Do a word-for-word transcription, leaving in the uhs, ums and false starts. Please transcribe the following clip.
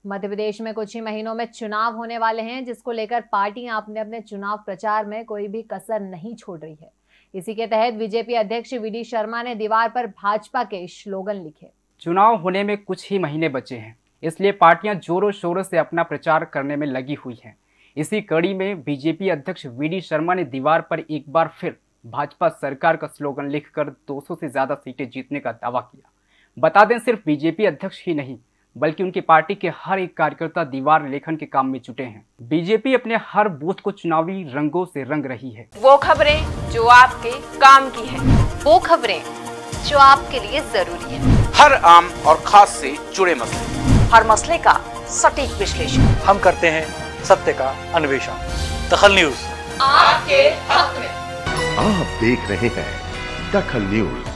मध्य प्रदेश में कुछ ही महीनों में चुनाव होने वाले हैं, जिसको लेकर पार्टियां अपने अपने चुनाव प्रचार में कोई भी कसर नहीं छोड़ रही है। इसी के तहत बीजेपी अध्यक्ष वी डी शर्मा ने दीवार पर भाजपा के स्लोगन लिखे। चुनाव होने में कुछ ही महीने बचे हैं, इसलिए पार्टियां जोरों शोरों से अपना प्रचार करने में लगी हुई हैं। इसी कड़ी में बीजेपी अध्यक्ष वी डी शर्मा ने दीवार पर एक बार फिर भाजपा सरकार का स्लोगन लिखकर दो सौ से ज्यादा सीटें जीतने का दावा किया। बता दें, सिर्फ बीजेपी अध्यक्ष ही नहीं बल्कि उनकी पार्टी के हर एक कार्यकर्ता दीवार लेखन के काम में जुटे हैं। बीजेपी अपने हर बूथ को चुनावी रंगों से रंग रही है। वो खबरें जो आपके काम की है, वो खबरें जो आपके लिए जरूरी है, हर आम और खास से जुड़े मसले, हर मसले का सटीक विश्लेषण हम करते हैं, सत्य का अन्वेषण। दखल न्यूज आपके हक में। आप देख रहे हैं दखल न्यूज।